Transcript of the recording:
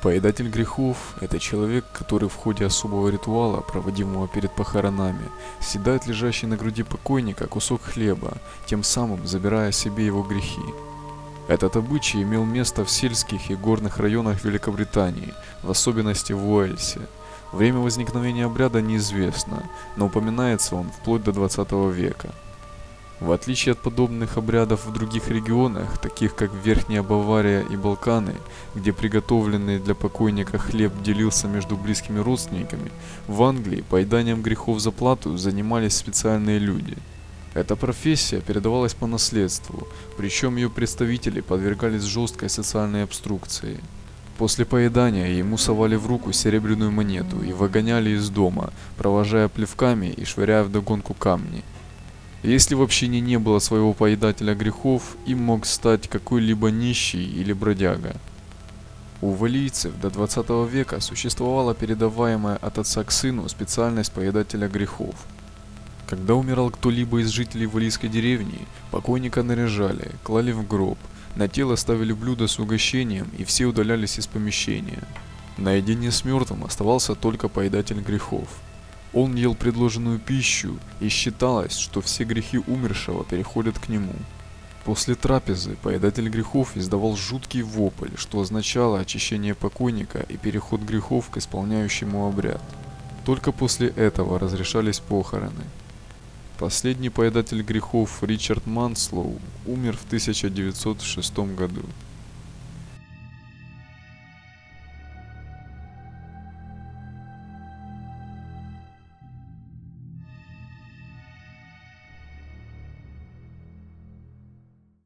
Поедатель грехов – это человек, который в ходе особого ритуала, проводимого перед похоронами, съедает лежащий на груди покойника кусок хлеба, тем самым забирая себе его грехи. Этот обычай имел место в сельских и горных районах Великобритании, в особенности в Уэльсе. Время возникновения обряда неизвестно, но упоминается он вплоть до 20 века. В отличие от подобных обрядов в других регионах, таких как Верхняя Бавария и Балканы, где приготовленный для покойника хлеб делился между близкими родственниками, в Англии поеданием грехов за плату занимались специальные люди. Эта профессия передавалась по наследству, причем ее представители подвергались жесткой социальной обструкции. После поедания ему совали в руку серебряную монету и выгоняли из дома, провожая плевками и швыряя вдогонку камни. Если в общине не было своего поедателя грехов, им мог стать какой-либо нищий или бродяга. У валлийцев до 20 века существовала передаваемая от отца к сыну специальность поедателя грехов. Когда умирал кто-либо из жителей валлийской деревни, покойника наряжали, клали в гроб, на тело ставили блюдо с угощением и все удалялись из помещения. Наедине с мертвым оставался только поедатель грехов. Он ел предложенную пищу, и считалось, что все грехи умершего переходят к нему. После трапезы поедатель грехов издавал жуткий вопль, что означало очищение покойника и переход грехов к исполняющему обряд. Только после этого разрешались похороны. Последний поедатель грехов Ричард Манслоу умер в 1906 году.